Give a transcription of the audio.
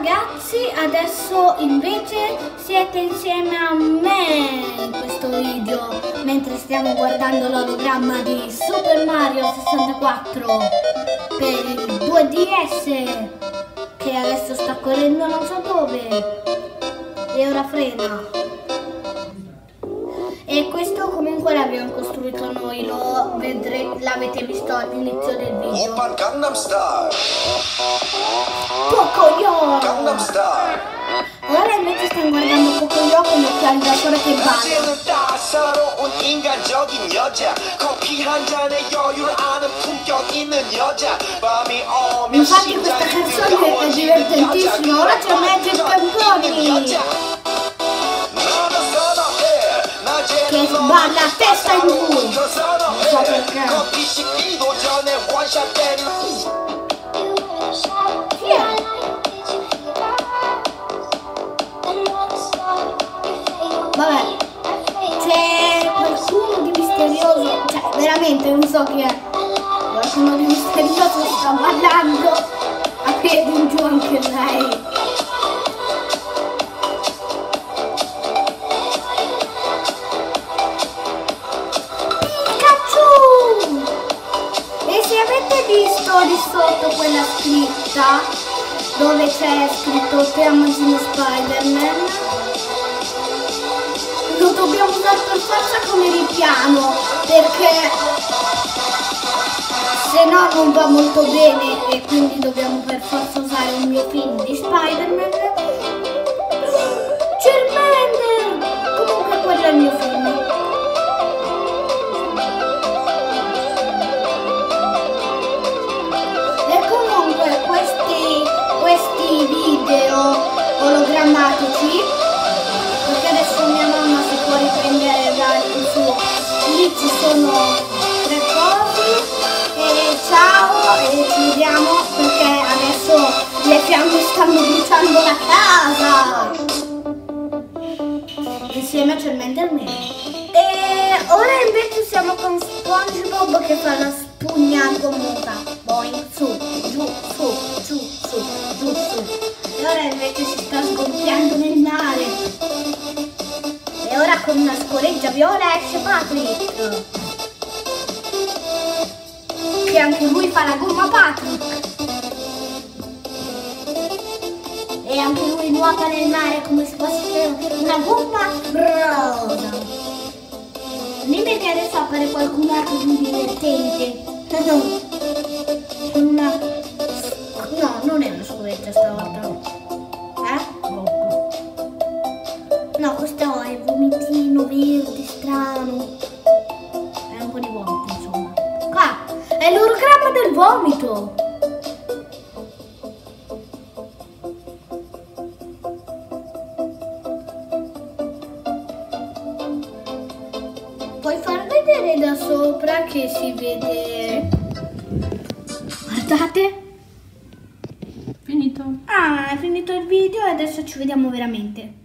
ragazzi, adesso invece siete insieme a me in questo video mentre stiamo guardando l'ologramma di Super Mario 64 per il 2DS che adesso sta correndo non so dove e ora frena. E questo comunque l'abbiamo costruito noi, l'avete visto all'inizio del video. Pocoyo! Ora invece stiamo guardando Pocoyo con gli occhiali da sole che balla. Infatti questa canzone è divertentissima, ora c'è Magic Campioni! Che balla a testa in giù, non so perché. Vabbè, c'è qualcuno di misterioso, cioè veramente non so chi è, qualcuno di misterioso sta ballando a piedi in giù anche lei. Visto lì sotto quella scritta dove c'è scritto Te Amazino Spider-Man, lo dobbiamo usare per forza come ripiano perché se no non va molto bene e quindi dobbiamo per forza usare il mio film di Spider-Man. Charmander! Comunque quello è il mio film. Questi video ologrammatici, perché adesso mia mamma si può riprendere dal suo, lì ci sono 3 cose e ciao e ci vediamo perché adesso le fiamme stanno bruciando la casa insieme a Charmander Man. E ora invece siamo con SpongeBob che fa la spugna gomosa, boing, su, giù, su, giù, su, giù, su. E ora invece si sta sgonfiando nel mare. E ora con una scoreggia viola esce Patrick, che anche lui fa la gomma Patrick. E anche lui nuota nel mare come se fosse una gomma rosa. Dimmi che adesso appare qualcun altro di divertente. Con una... No, non è una scoreggia stavolta. No, questo è il vomitino verde strano. È un po' di vomito, insomma. Qua, è l'orogramma del vomito. Puoi far vedere da sopra che si vede. Guardate. Finito. Ah, è finito il video e adesso ci vediamo veramente.